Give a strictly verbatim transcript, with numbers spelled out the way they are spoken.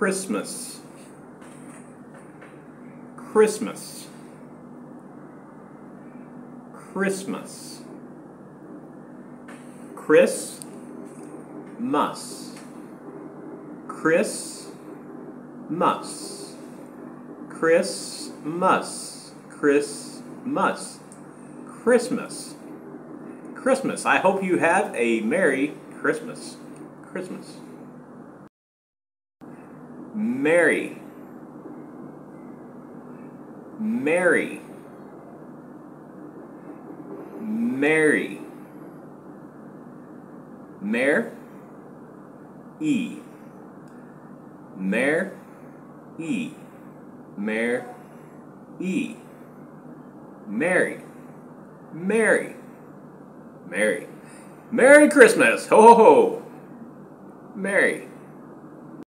Christmas, Christmas, Christmas, Chris, mus, Chris, mus, Chris, mus, Chris, mus, Christmas, Christmas. I hope you have a Merry Christmas, Christmas. Merry, Merry, Merry, Mer, E, Mer, E, Mer, E, Merry, Merry, Merry, Merry Christmas, ho ho ho, Merry.